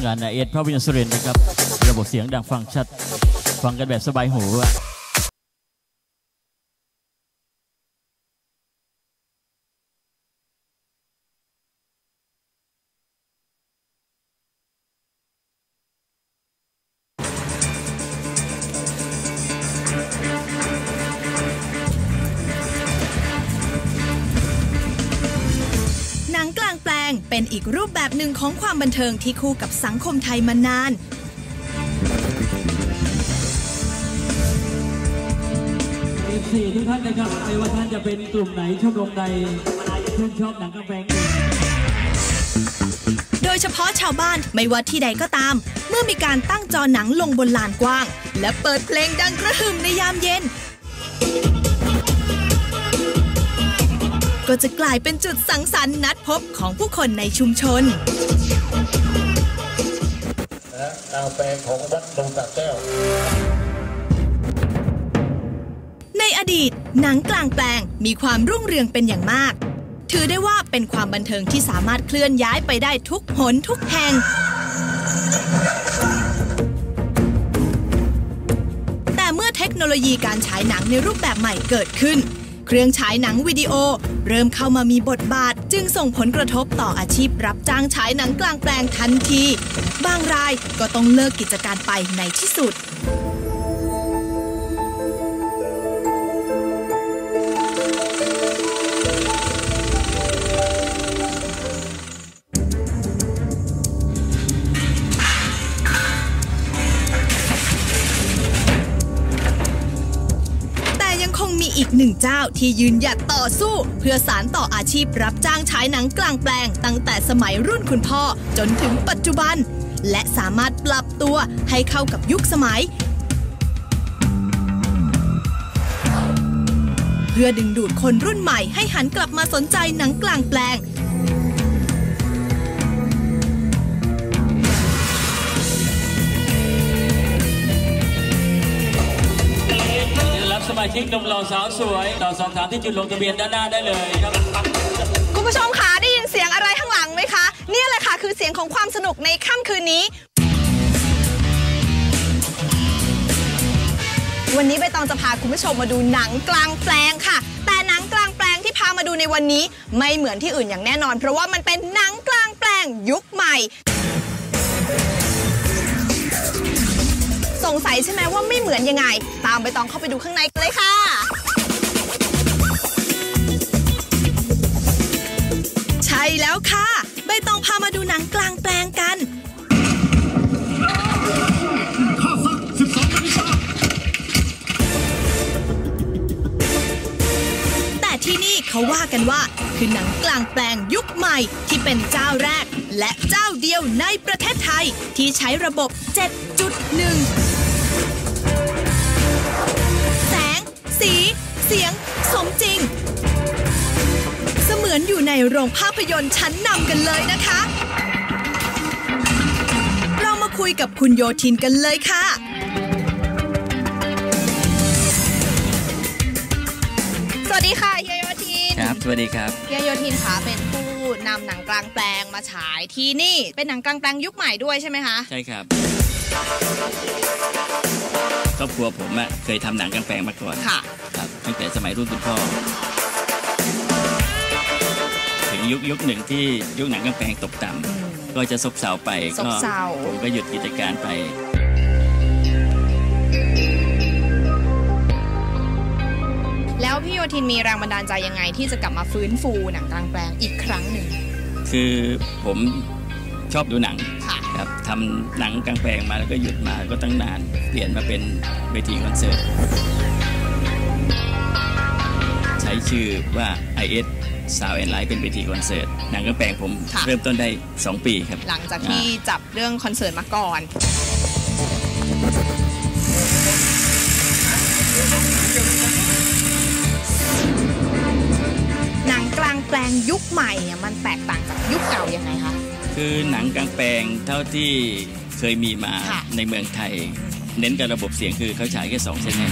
งานเอสภาพยนตร์สุรินทร์นะครับระบบเสียงดังฟังชัดฟังกันแบบสบายหูหนังกลางแปลงเป็นอีกรูปแบบหนึ่งของความบันเทิงที่คู่กับสังคมไทยมานาน 4ทุกท่านนะครับไม่ว่าท่านจะเป็นกลุ่มไหนชมรมใดชื่นชอบหนังกลางแปลงโดยเฉพาะชาวบ้านไม่ว่าที่ใดก็ตามเมื่อมีการตั้งจอหนังลงบนลานกว้างและเปิดเพลงดังกระหึ่มในยามเย็นก็จะกลายเป็นจุดสังสรรค์นัดพบของผู้คนในชุมชนกลางแปลงของวัดดงตาแก้วในอดีตหนังกลางแปลงมีความรุ่งเรืองเป็นอย่างมากถือได้ว่าเป็นความบันเทิงที่สามารถเคลื่อนย้ายไปได้ทุกหนทุกแห่งแต่เมื่อเทคโนโลยีการฉายหนังในรูปแบบใหม่เกิดขึ้นเครื่องฉายหนังวิดีโอเริ่มเข้ามามีบทบาทจึงส่งผลกระทบต่ออาชีพรับจ้างฉายหนังกลางแปลงทันทีบางรายก็ต้องเลิกกิจการไปในที่สุดมีอีกหนึ่งเจ้าที่ยืนหยัดต่อสู้เพื่อสานต่ออาชีพรับจ้างฉายหนังกลางแปลงตั้งแต่สมัยรุ่นคุณพ่อจนถึงปัจจุบันและสามารถปรับตัวให้เข้ากับยุคสมัยเพื่อดึงดูดคนรุ่นใหม่ให้หันกลับมาสนใจหนังกลางแปลงสมาชิกหนุ่มหล่อสาวสวยต่อสอบถามที่จุดลงทะเบียนด้านหน้าได้เลยครับคุณผู้ชมคะได้ยินเสียงอะไรข้างหลังไหมคะนี่แหละค่ะคือเสียงของความสนุกในค่ำคืนนี้วันนี้ใบตองจะพาคุณผู้ชมมาดูหนังกลางแปลงค่ะแต่หนังกลางแปลงที่พามาดูในวันนี้ไม่เหมือนที่อื่นอย่างแน่นอนเพราะว่ามันเป็นหนังกลางแปลงยุคใหม่สงสัยใช่ไหมว่าไม่เหมือนยังไงตามใบตองเข้าไปดูข้างในกันเลยค่ะใช่แล้วค่ะใบตองพามาดูหนังกลางแปลงกันแต่ที่นี่เขาว่ากันว่าคือหนังกลางแปลงยุคใหม่ที่เป็นเจ้าแรกและเจ้าเดียวในประเทศไทยที่ใช้ระบบ 7.1แสงสีเสียงสมจริงเสมือนอยู่ในโรงภาพยนตร์ชั้นนำกันเลยนะคะเรามาคุยกับคุณโยธินกันเลยค่ะสวัสดีค่ะเฮียโยธินครับสวัสดีครับเฮียโยธินคะเป็นผู้นำหนังกลางแปลงมาฉายที่นี่เป็นหนังกลางแปลงยุคใหม่ด้วยใช่ไหมคะใช่ครับครอบครัวผมเคยทำหนังกลางแปลงมาก่อนค่ะครับตั้งแต่สมัยรุ่นคุณพ่อถึงยุคหนึ่งที่ยุคหนังกลางแปลงตกต่ำก็จะซบเซาไปก็ผมก็หยุดกิจการไปแล้วพี่โยธินมีแรงบันดาลใจยังไงที่จะกลับมาฟื้นฟูหนังกลางแปลงอีกครั้งหนึ่งคือผมชอบดูหนังครับทำหนังกลางแปลงมาแล้วก็หยุดมาก็ตั้งนานเปลี่ยนมาเป็นเวทีคอนเสิร์ตใช้ชื่อว่า IS Sound and Light เป็นเวทีคอนเสิร์ตหนังกลางแปลงผมเริ่มต้นได้2 ปีครับหลังจากที่จับเรื่องคอนเสิร์ตมาก่อนหนังกลางแปลงยุคใหม่เนี่ยมันแตกต่างจากยุคเก่ายังไงคะคือหนังกลางแปลงเท่าที่เคยมีมาในเมืองไทยเน้นกับระบบเสียงคือเขาฉายแค่2 channel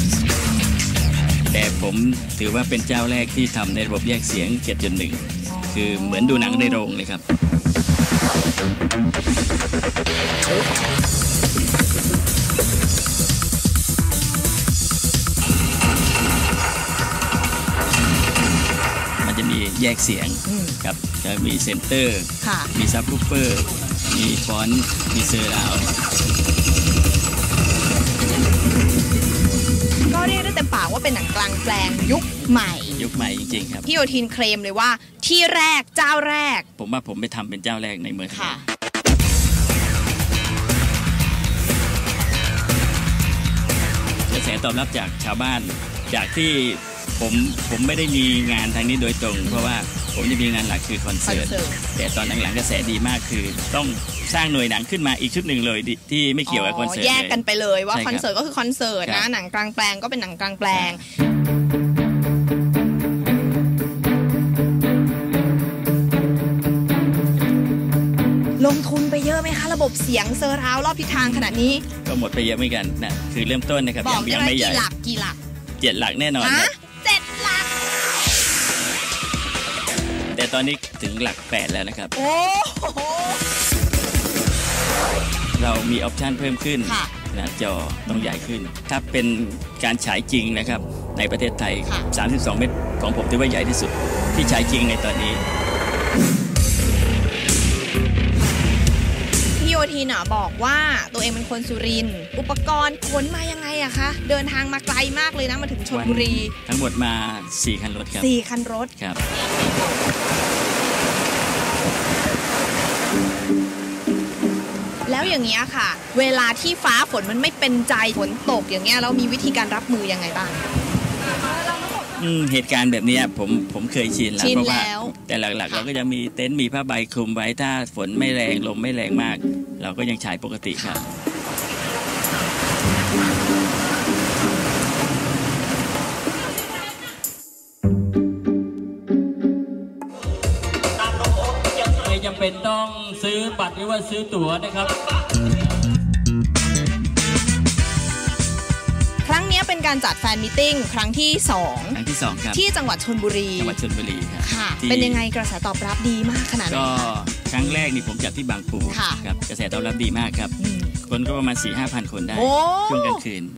แต่ผมถือว่าเป็นเจ้าแรกที่ทำในระบบแยกเสียง 7.1 คือเหมือนดูหนังในโรงเลยครับมันจะมีแยกเสียงครับจะมีเซนเตอร์มีซับวูฟเฟอร์มีฟอนต์มีเซอร์ราวก็เรียกได้เต็มปากว่าเป็นหนังกลางแปลงยุคใหม่จริงๆครับพี่โยธินเคลมเลยว่าที่แรกเจ้าแรกผมว่าผมไปทำเป็นเจ้าแรกในเมืองไทยกระแสตอบรับจากชาวบ้านจากที่ผมไม่ได้มีงานทางนี้โดยตรงเพราะว่าผมจะมีงานหลักคือคอนเสิร์ตแต่ตอนหลังๆกระแสดีมากคือต้องสร้างหน่วยหนังขึ้นมาอีกชุดหนึ่งเลยที่ไม่เกี่ยวกับคอนเสิร์ตแยกกันไปเลยว่าคอนเสิร์ตก็คือคอนเสิร์ตนะหนังกลางแปลงก็เป็นหนังกลางแปลงลงทุนไปเยอะไหมคะระบบเสียงเซอร์ราวรอบทิศทางขนาดนี้ก็หมดไปเยอะเหมือนกันนะคือเริ่มต้นนะครับยังไม่ใหญ่กี่หลัก 7 หลักแน่นอนนะ 7 หลักแต่ตอนนี้ถึงหลัก8แล้วนะครับโอ้โหเรามีออปชันเพิ่มขึ้นนะจอต้องใหญ่ขึ้นถ้าเป็นการฉายจริงนะครับในประเทศไทย32 เมตรของผมถือว่าใหญ่ที่สุดที่ฉายจริงในตอนนี้โยธินบอกว่าตัวเองเป็นคนสุรินทร์อุปกรณ์ขนมายังไงอะคะเดินทางมาไกลมากเลยนะมาถึงชลบุรีทั้งหมดมา4 คันรถครับ 4 คันรถครับแล้วอย่างเงี้ยค่ะเวลาที่ฟ้าฝนมันไม่เป็นใจฝนตกอย่างเงี้ยเรามีวิธีการรับมือยังไงบ้างเหตุการณ์แบบนี้ผมเคยชินแล้วเพราะว่าแต่หลักๆเราก็จะมีเต็นท์มีผ้าใบคลุมไว้ถ้าฝนไม่แรงลมไม่แรงมากเราก็ยังฉายปกติครับไม่จำเป็นต้องซื้อบัตรหรือว่าซื้อตั๋วนะครับครั้งนี้เป็นการจัดแฟนมีตติ้งครั้งที่2 ครับที่จังหวัดชลบุรีครับเป็นยังไงกระแสตอบรับดีมากขนาดไหนก็ครั้งแรกนี่ผมจัดที่บางปูครับกระแสตอบรับดีมากครับคนก็ประมาณ 4-5,000 คนได้ช่วงกลางคืน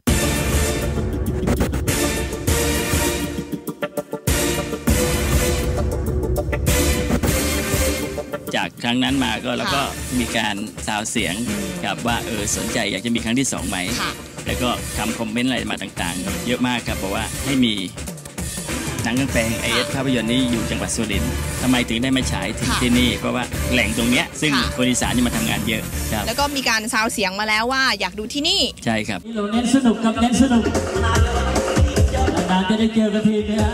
จากครั้งนั้นมาก็แล้วก็มีการซาวเสียงกับว่าสนใจอยากจะมีครั้งที่2ไหมแล้วก็ทำคอมเมนต์อะไรมาต่างๆเยอะมากครับบอกว่าให้มีหนังกลางแปลงIS ภาพยนตร์นี้อยู่จังหวัดสุรินทร์ทำไมถึงได้มาฉายถึงที่นี่เพราะว่าแหล่งตรงเนี้ยซึ่งคนอีสานนี่มาทำงานเยอะครับแล้วก็มีการซาวเสียงมาแล้วว่าอยากดูที่นี่ใช่ครับเราเน้นสนุกกับเน้นสนุกนานจะได้เจอกันทีนะฮะ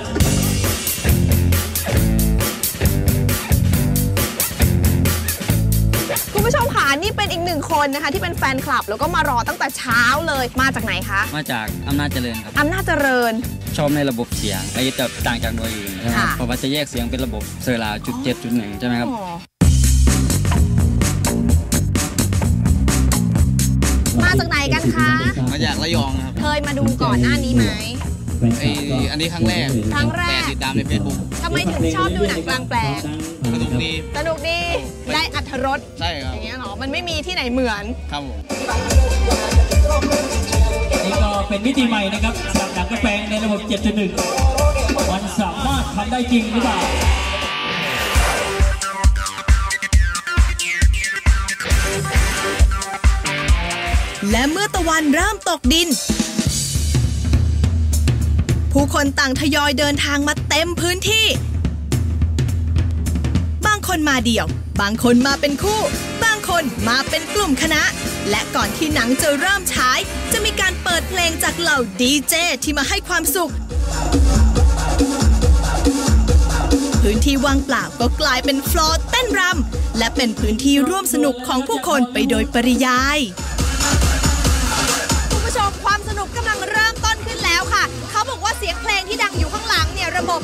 คุณผู้ชมค่ะนี่เป็นอีก1 คนนะคะที่เป็นแฟนคลับแล้วก็มารอตั้งแต่เช้าเลยมาจากไหนคะมาจากอำนาจเจริญครับอำนาจเจริญชอบในระบบเสียงไอ้จะต่างจากหน่วยอื่นนะครับเพราะว่าจะแยกเสียงเป็นระบบเซอร์ราวจุด7 จุด 1ใช่ไหมครับมาจากไหนกันคะมาจากระยองครับเคยมาดูก่อนหน้านี้ไหมอันนี้ครั้งแรกแต่ติดตามใน Facebook ทำไมถึงชอบดูหนังกลางแปลงสนุกดีได้อรรถรสใช่ครับอย่างเงี้ยหรอมันไม่มีที่ไหนเหมือนครับผมนี่ก็เป็นมิติใหม่นะครับสำหรับหนังกลางแปลงในระบบ 7.1 มันสามารถทำได้จริงหรือเปล่าและเมื่อตะวันเริ่มตกดินผู้คนต่างทยอยเดินทางมาเต็มพื้นที่บางคนมาเดี่ยวบางคนมาเป็นคู่บางคนมาเป็นกลุ่มคณะและก่อนที่หนังจะเริ่มฉายจะมีการเปิดเพลงจากเหล่าดีเจที่มาให้ความสุขพื้นที่ว่างเปล่าก็กลายเป็นฟลอร์เต้นรำและเป็นพื้นที่ร่วมสนุกของผู้คนไปโดยปริยายคุณผู้ชมความสนุกกำลังเริ่มต้นขึ้นแล้วค่ะเขาบอกว่าเสียงเพลงที่ดังอยู่ข้างหลังเนี่ยระบบ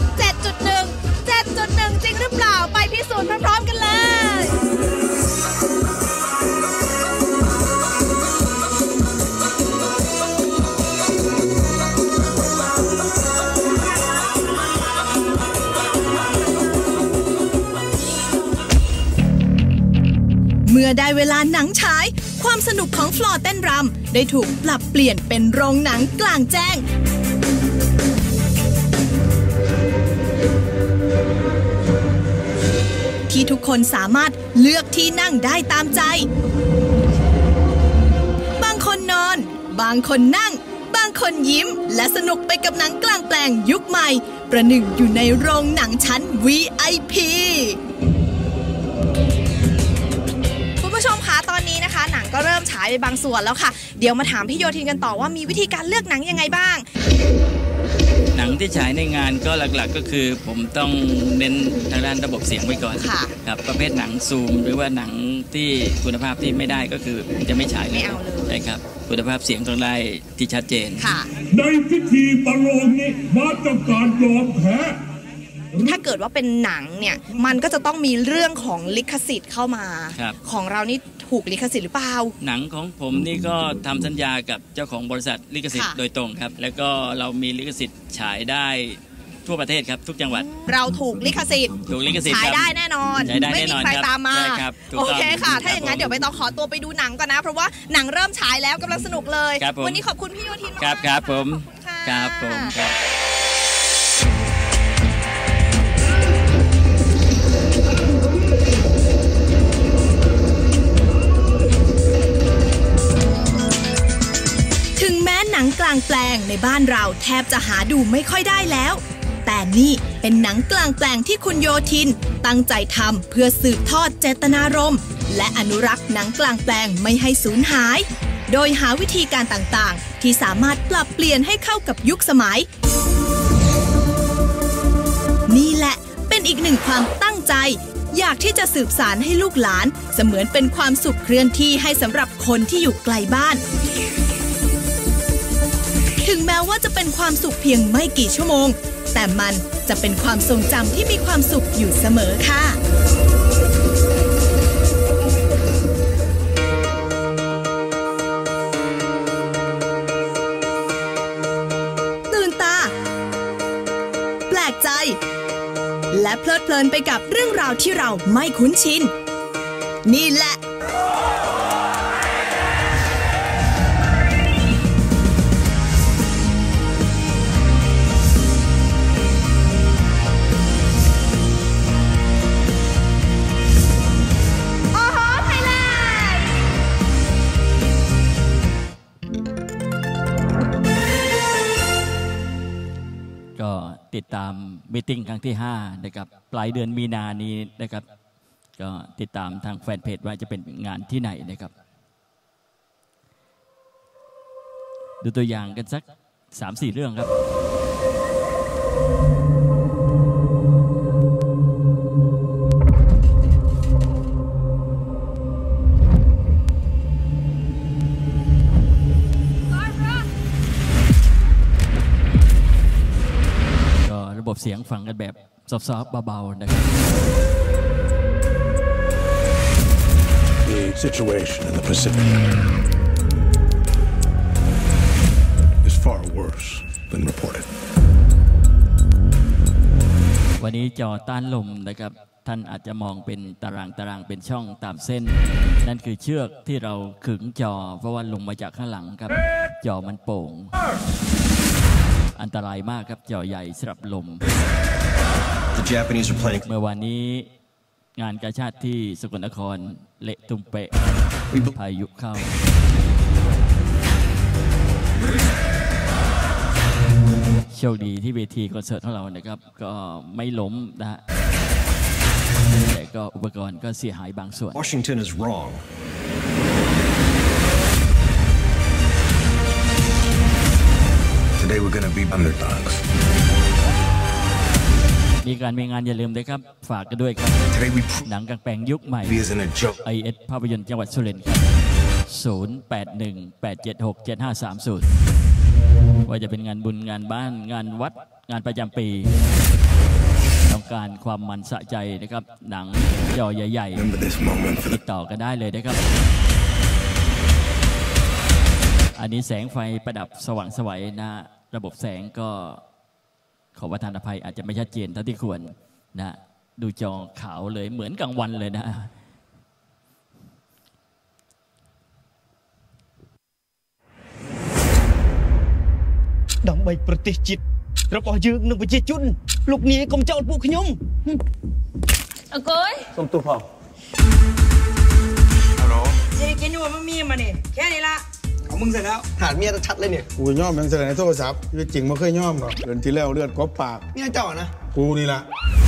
7.1 จริงหรือเปล่าไปพิสูจน์พร้อมๆกันเลยมื่อได้เวลาหนังฉายความสนุกของฟลอร์เต้นรำได้ถูกปรับเปลี่ยนเป็นโรงหนังกลางแจ้งที่ทุกคนสามารถเลือกที่นั่งได้ตามใจบางคนนอนบางคนนั่งบางคนยิ้มและสนุกไปกับหนังกลางแปลงยุคใหม่ประหนึ่งอยู่ในโรงหนังชั้น VIP คุณผู้ชมคะตอนนี้นะคะหนังก็เริ่มฉายไปบางส่วนแล้วค่ะเดี๋ยวมาถามพี่โยธินกันต่อว่ามีวิธีการเลือกหนังยังไงบ้างหนังที่ฉายในงานก็หลักๆก็คือผมต้องเน้นทางด้านระบบเสียงไว้ก่อนครับประเภทหนังซูมหรือว่าหนังที่คุณภาพที่ไม่ได้ก็คือจะไม่ฉายเลยใช่ครับคุณภาพเสียงต้องได้ที่ชัดเจนในพิธีประโลมนี้มาจากการยอมแพ้ถ้าเกิดว่าเป็นหนังเนี่ยมันก็จะต้องมีเรื่องของลิขสิทธิ์เข้ามาของเรานี่ถูกลิขสิทธิ์หรือเปล่าหนังของผมนี่ก็ทำสัญญากับเจ้าของบริษัทลิขสิทธิ์โดยตรงครับแล้วก็เรามีลิขสิทธิ์ฉายได้ทั่วประเทศครับทุกจังหวัดเราถูกลิขสิทธิ์ฉายได้แน่นอนไม่มีใครตามมาโอเคค่ะถ้าอย่างนั้นเดี๋ยวไปต้องขอตัวไปดูหนังก่อนนะเพราะว่าหนังเริ่มฉายแล้วกำลังสนุกเลยวันนี้ขอบคุณพี่โยธินมากครับผมครับผมครับถึงแม้หนังกลางแปลงในบ้านเราแทบจะหาดูไม่ค่อยได้แล้วแต่นี่เป็นหนังกลางแปลงที่คุณโยธินตั้งใจทำเพื่อสืบทอดเจตนารมณ์และอนุรักษ์หนังกลางแปลงไม่ให้สูญหายโดยหาวิธีการต่างๆที่สามารถปรับเปลี่ยนให้เข้ากับยุคสมัยนี่แหละเป็นอีกหนึ่งความตั้งใจอยากที่จะสืบสานให้ลูกหลานเสมือนเป็นความสุขเคลื่อนที่ให้สำหรับคนที่อยู่ไกลบ้านถึงแม้ว่าจะเป็นความสุขเพียงไม่กี่ชั่วโมงแต่มันจะเป็นความทรงจำที่มีความสุขอยู่เสมอค่ะตื่นตาแปลกใจและเพลิดเพลินไปกับเรื่องราวที่เราไม่คุ้นชินนี่แหละติดตามมีตติ้งครั้งที่5นะครับปลายเดือนมีนานี้นะครับก็ติดตามทางแฟนเพจว่าจะเป็นงานที่ไหนนะครับดูตัวอย่างกันสัก 3-4 เรื่องครับระบบเสียงฟังกันแบบซอฟต์ๆเบาๆนะครับ The situation in the Pacific is far worse than reported วันนี้จอต้านลมนะครับท่านอาจจะมองเป็นตารางเป็นช่องตามเส้นนั่นคือเชือกที่เราขึงจอเพราะว่าลงมาจากข้างหลังครับจอมันโป่งอันตรายมากครับจอใหญ่สำหรับลมเมื่อวานนี้งานกาชาดที่สกลนครเละตุ้มเปะพายุเข้าโชคดีที่เวทีคอนเสิร์ตของเรานะครับก็ไม่ล้มนะฮะแต่ก็อุปกรณ์ก็เสียหายบางส่วน Washington is wrong Today we're gonna be underdogs มีงานอย่าลืมเลยครับฝากกันด้วยครับหนังกลางแปลงยุคใหม่ IS ภาพยนตร์จังหวัดสุรินทร์0818767530ว่าจะเป็นงานบุญงานบ้านงานวัดงานประจำปีต้องการความมันสะใจนะครับหนังจอใหญ่ๆติดต่อกันได้เลยนะครับอันนี้แสงไฟประดับสว่างไสวนะระบบแสงก็ขอประทานอภัยอาจจะไม่ชัดเจนเท่าที่ควรนะดูจอขาวเลยเหมือนกลางวันเลยนะดำใบประเทศจิตเราปล่อยยืงหนึ่งไปเจจุนลูกนี้กรมเจ้าปุกขยมเก้ยสมตูพอฮัลโหลเจ๊กินอยู่ว่ามันมีมาเนี่ยแค่นี้ละเอามึงเสร็จแล้วหาดเมียชัดเลยเนี่ยกูย่อมยังเสร็จในโทรศัพท์จริงไม่เคยย่อมหรอกเดือนที่แล้วเลือดกบปากเนี่ยเจ้านะกูนี่ละ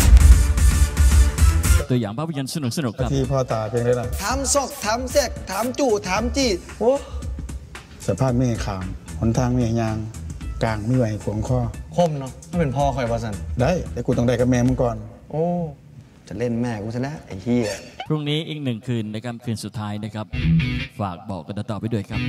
ตัวอย่างภาพยนตร์สนุกครับที่พ่อตาเป็นไงล่ะถามซอกถามแซกถามจู่ถามจี้โอ้สภาพไม่ขามหนทางไม่ยางกลางไม่ไหวขวงข้อคมเนาะไม่เป็นพ่อใครวะสันได้แต่กูต้องได้กับแม่มึงก่อนโอ้จะเล่นแม่กูซะแล้วไอ้เหี้ยพรุ่งนี้อีก1 คืนนะครับคืนสุดท้ายนะครับฝากบอกกันต่อไปด้วยครับ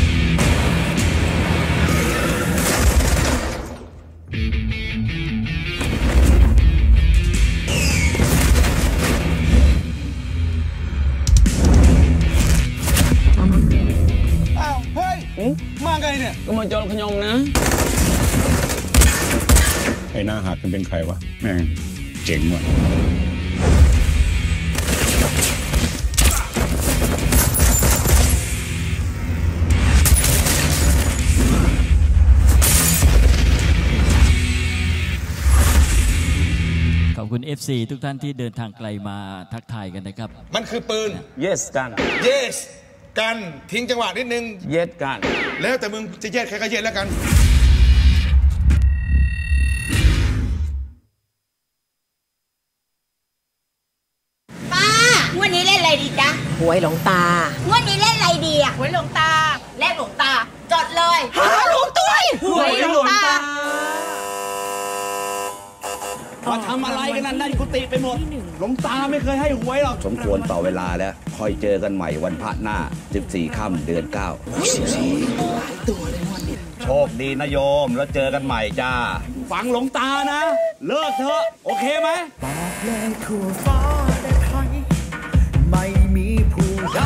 อ้าวเฮ้ยมาไงเนี่ยก็มาจอลขยมนะไอ้หน้าหักเป็นใครวะแม่งเจ๋งว่ะขอบคุณ FC ทุกท่านที่เดินทางไกลมาทักทายกันนะครับมันคือปืน yes กัน yes กันทิ้งจังหวะนิดนึง yes กันแล้วแต่มึงจะแยกใครก็แยกแล้วกันวันนี้เล่นอะไรดีจ๊ะหวยหลวงตาวันนี้เล่นอะไรดีอ่ะหวยหลวงตาเลขหลวงตาจดเลยหลวงตุ้ยหวยหลวงตามาทำอะไรกันนั่นได้กุฏิไปหมดหลวงตาไม่เคยให้หวยหรอกสมควรต่อเวลาแล้วคอยเจอกันใหม่วันพระหน้า14 ค่ำเดือน 9โชคดีนะโยมแล้วเจอกันใหม่จ้าฟังหลวงตานะเลิกเถอะโอเคไหมบอกเลยทั่วฟ้าและไทยไม่มีผู้ใด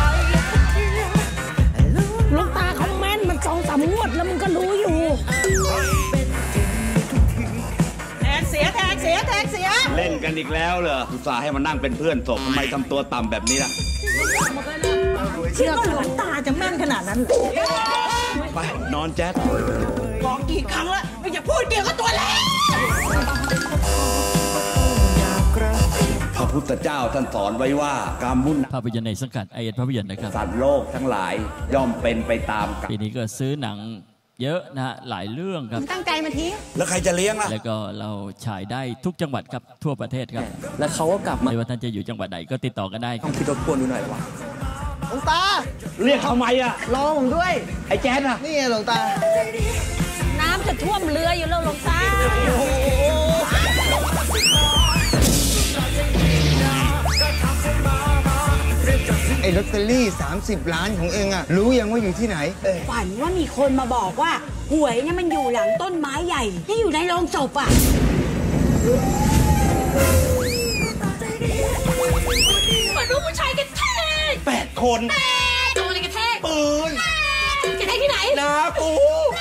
หลวงตาเขาแม่นมัน2-3 งวดแล้วมึงก็รู้อยู่แทงเสียเล่นกันอีกแล้วเหรออุตส่าห์ให้มานั่งเป็นเพื่อนศพทำไมทำตัวต่ำแบบนี้ล่ะเชื่อหลวงตาจะแม่นขนาดนั้นเหรอไปนอนแจ๊ดบอกกี่ครั้งแล้วไม่อย่าพูดเดียวก็ตัวแล้วพระพุทธเจ้าท่านสอนไว้ว่ากรรมมุ่นภาพยนตร์ในสังกัดไอเอ็ดภาพยนตร์นะครับสัตว์โลกทั้งหลายย่อมเป็นไปตามกรรมปีนี้ก็ซื้อหนังเยอะนะฮะหลายเรื่องครับตั้งใจมาทิ้งแล้วใครจะเลี้ยงล่ะแล้วก็เราฉายได้ทุกจังหวัดครับทั่วประเทศครับแล้วเขาก็กลับมาไม่ว่าท่านจะอยู่จังหวัดใดก็ติดต่อกันได้ต้องคิดรบกวนดูหน่อยวะหลวงตาเรียกทำไมอะรอผมด้วยไอ้แจ๊ดอะนี่ไงหลวงตาน้ำจะท่วมเรืออยู่แล้วหลวงตาไอ้ลอตเตอรี่30 ล้านของเองอะรู้ยังว่าอยู่ที่ไหนฝันว่ามีคนมาบอกว่าหวยเนี่ยมันอยู่หลังต้นไม้ใหญ่ที่อยู่ในโรงศพอะมันรู้ผู้ชายกระแทก 8 คนโดนอะไรกระแทกปืนกระแทกที่ไหนนะกู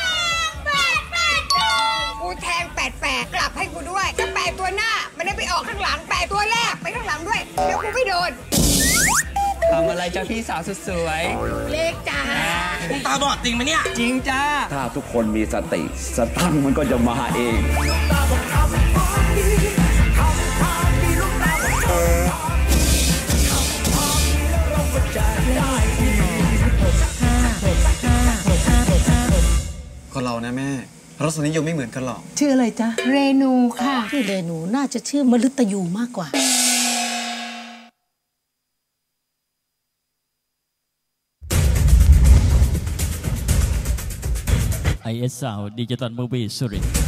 แทง88กลับให้กูด้วยจะ8 ตัวหน้ามันได้ไปออกข้างหลัง8 ตัวแรกไปข้างหลังด้วยเดี๋ยวกูไม่โดนทำอะไรจ้าพี่สาวสุดสวยเลขจ้าตาบอดจริงไหมเนี่ยจริงจ้าถ้าทุกคนมีสติสตังค์มันก็จะมาเองคนเรานะแม่รสนิยมไม่เหมือนกันหรอกชื่ออะไรจ๊ะเรนูค่ะชื่อเรนูน่าจะชื่อมฤตยูมากกว่า IS Sound Digital Movie สุรินทร์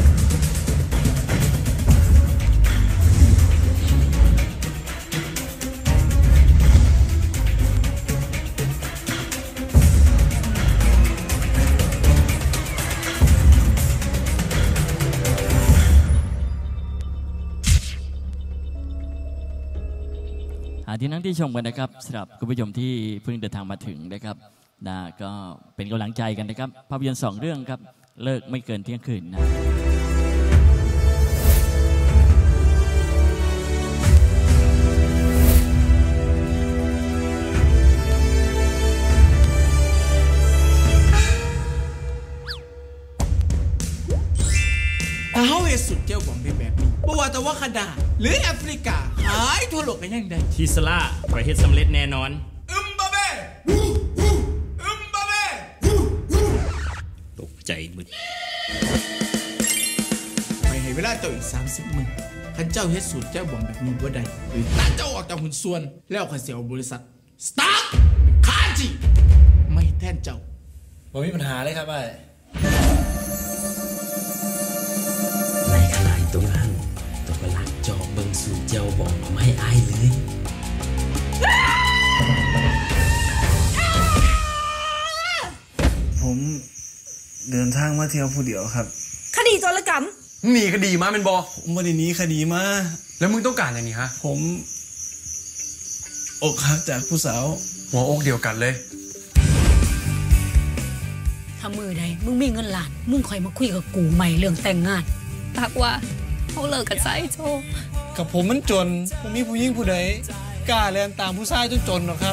ที่นั่งที่ชมกันนะครับสำหรับคุณผู้ชมที่เพิ่งเดินทางมาถึงนะครับก็เป็นกำลังใจกันนะครับภาพยนตร์2 เรื่องครับเลิกไม่เกินเที่ยงคืนนะดาหรือแอฟริกาหายทั่วโลกกันยังไงทีสลาประเทศสำเร็จแน่นอนบาเบ้บาเบ้ตกใจมึงไปให้เวลาเจ้าอีก30 มื้อคันเจ้าเฮ็ดสูตรเจ้าบ่แบบนี้บ่ได้หรือตัดเจ้าออกจากหุ้นส่วนแล้วข้าสิเอาบริษัทสตาร์ทคาจิไม่แทนเจ้าบ่มีปัญหาเลยครับไอ้ในขณะตรงนั้นตัวกำลังจอบเบิ่งสูตรเจ้าบอกไม่อายเลยผมเดินทางมาเที่ยวผู้เดียวครับคดีโจรกรรมหนีคดีมาเป็นบอผมไม่ได้หนีคดีมาแล้วมึงต้องการอย่างนี้ฮะผมอกหักจากผู้สาวหัวอกเดียวกันเลยถ้ามือใดมึงมีเงินล้านมึงค่อยมาคุยกับกูใหม่เรื่องแต่งงานปากว่าเขาเลิกกันซะไอ้โจกับผมมันจนผมมีผู้หญิงผู้ใดกล้าแล่นตามผู้ชายจนหรอกครับ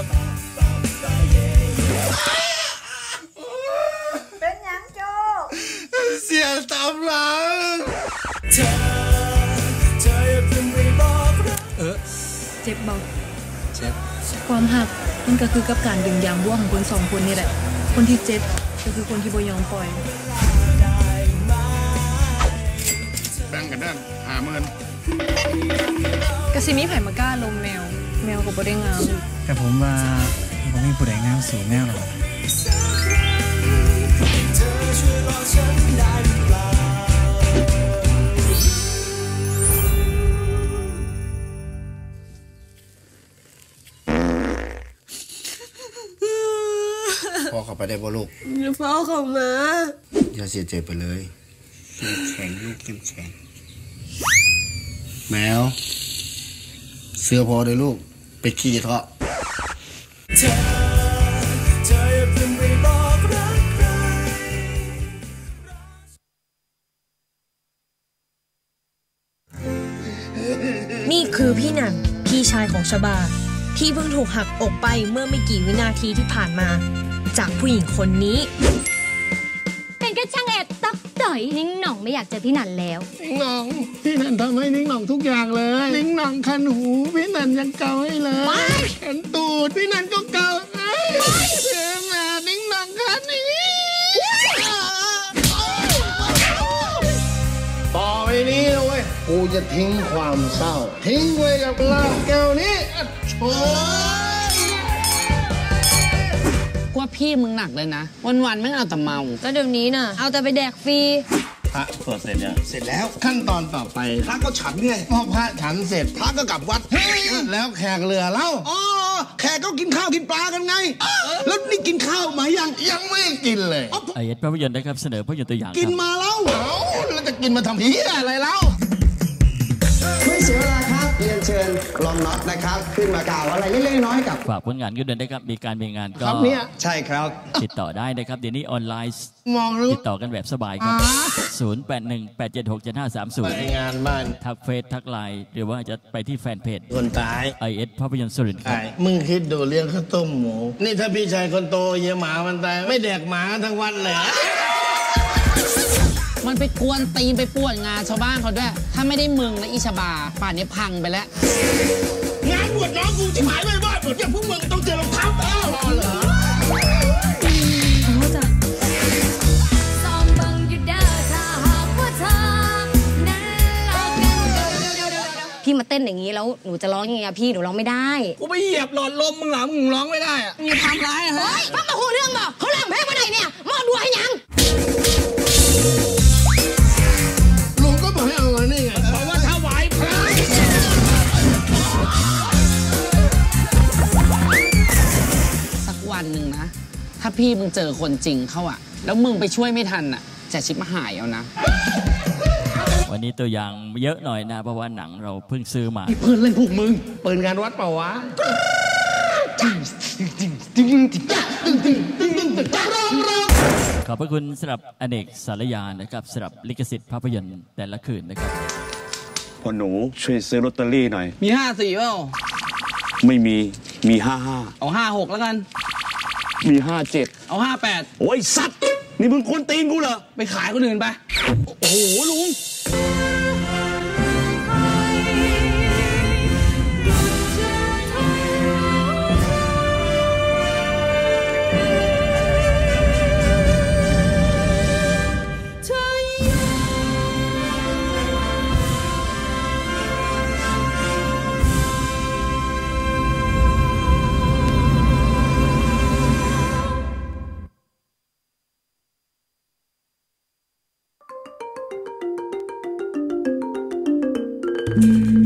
เป็นหยังโจเสียตามหลังเจ็บเบาเจ็บความหักมันก็คือกับการดึงยางบ่วงของคนสองคนนี่แหละคนที่เจ็บก็คือคนที่บ่ยอมปล่อยแบ่งกันด้าน50,000 กะสิมีไผมากล้าลมแมวก็บ่ได้งามแต่ผมว่าบ่มีผู้ใดงามสูงแนวหรอกพ่อเข้าไปได้บ่ลูกพ่อเข้ามาอย่าเสียใจไปเลยแข็งลูกเข้มแข็งแมวเสื้อพอเลยลูกไปขี่เถอะนี่คือพี่หนันพี่ชายของชบาที่เพิ่งถูกหักอกไปเมื่อไม่กี่วินาทีที่ผ่านมาจากผู้หญิงคนนี้เป็นก็ช่างแอบต๊อกต่อยนิ้งหน่องไม่อยากเจอพี่หนันแล้วนิ้งหน่องพี่หนันทำให้นิ้งหน่องทุกอย่างเลยนิ้งหน่องคันหูพี่หนันยังเกาให้เลยคันตูดพี่หนันก็เกาให้เสียงน่ะนิ้งหน่องคันนี้ต่อไปนี้นะเว้ยกูจะทิ้งความเศร้าทิ้งไว้กับเหล้าแก้วนี้โชว่าพี่มึงหนักเลยนะวันๆไม่เอาแต่เมาก็เดี๋ยวนี้น่ะเอาแต่ไปแดกฟรีพระสวดเสร็จยังเสร็จแล้วขั้นตอนต่อไปพระก็ฉันไงพอพระฉันเสร็จพระก็กลับวัดแล้วแขกเรือเล่าอ๋อแขกก็กินข้าวกินปลากันไงแล้วนี่กินข้าวมายังไม่กินเลยไอเอสภาพยนตร์นะครับเสนอภาพยนตร์ตัวอย่างกินมาแล้วแล้วจะกินมาทำเหี้ยอะไรแล้วไม่เสียเวลาครับเรียนเชิญลองน็อตนะครับขึ้นมากล่าวอะไรเล็กๆน้อยๆกับฝากผลงานก็เดินได้ครับมีการมีงานก็ใช่ครับติดต่อได้นะครับเดี๋ยวนี้ออนไลน์มองรู้ติดต่อกันแบบสบายครับ0818767530 งานบ้านทักเฟซทักไลน์หรือว่าจะไปที่แฟนเพจคนตาย IS ภาพยนตร์สุรินทร์ครับมึงคิดดูเลี้ยงข้าวต้มหมูนี่ถ้าพี่ชายคนโตเยี่ยหมามันตายไม่แดกหมาทั้งวันเลยมันไปกวนตีนไปป่วนงานชาวบ้านเขาด้วยถ้าไม่ได้มึงและอิชบาป่านนี้พังไปแล้วงานบวชน้องกูที่หายไม่บ้านบวชอย่างพวกมึงต้องเจอรองเท้าเปล่าเหรอพี่มาเต้นอย่างนี้แล้วหนูจะร้องยังไงพี่หนูร้องไม่ได้กูไปเหยียบหลอดลมมึงหรอมึงร้องไม่ได้อะมึงทำร้ายเหรอฟังมาคู่เรื่องบอกเขาเล่าเพลงมาไหนเนี่ยมอดูให้ยังลุงก็บอกให้เอาไว้นี่ไงบอกว่าถวายพระสักวันหนึ่งนะถ้าพี่มึงเจอคนจริงเข้าอ่ะแล้วมึงไปช่วยไม่ทันอ่ะจะชิบมาหายเอานะวันนี้ตัวอย่างเยอะหน่อยนะเพราะว่าหนังเราเพิ่งซื้อมาเปิดเล่นพวกมึงเปิดงานวัดเปล่าวะขอบพระคุณสำหรับอเนกสารยานะครับสำหรับลิขสิทธิ์ภาพยนตร์แต่ละคืนนะครับพ่อหนูช่วยซื้อลอตเตอรี่หน่อยมี54เปล่าไม่มี55 เอา56แล้วกันมี57 เอา58 โอ้ยสัตว์นี่มึงคนตีนกูเหรอไปขายคนอื่นไปโอ้โหลุงอืม